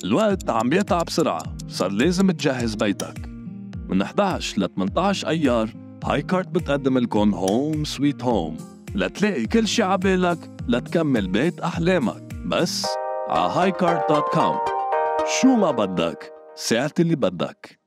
الوقت عم يتعب بسرعة، صار لازم تجهز بيتك. من 11 ل 18 أيار هاي كارت بتقدم لكم هوم سويت هوم، لتلاقي كل شي عبالك لتكمل بيت أحلامك. بس ع highcart.com. شو ما بدك ساعة اللي بدك.